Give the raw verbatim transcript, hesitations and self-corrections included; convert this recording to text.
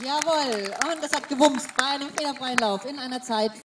Jawohl, und das hat gewumst bei einem fehlerfreien Lauf in einer Zeit